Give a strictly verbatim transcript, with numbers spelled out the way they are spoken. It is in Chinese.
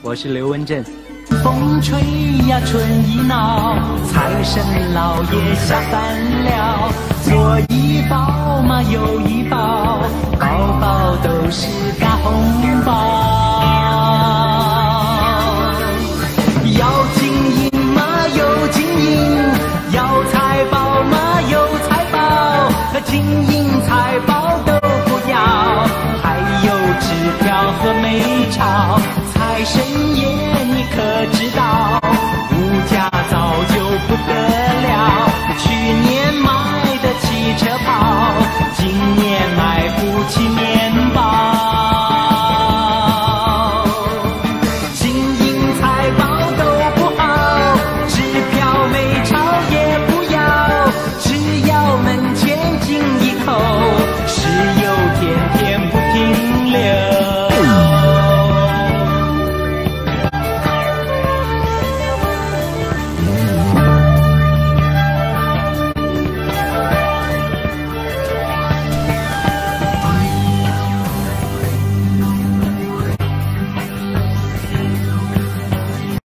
我是刘文正。 风吹呀春意闹，财神老爷下凡了，左一包嘛右一包，包包都是干红包。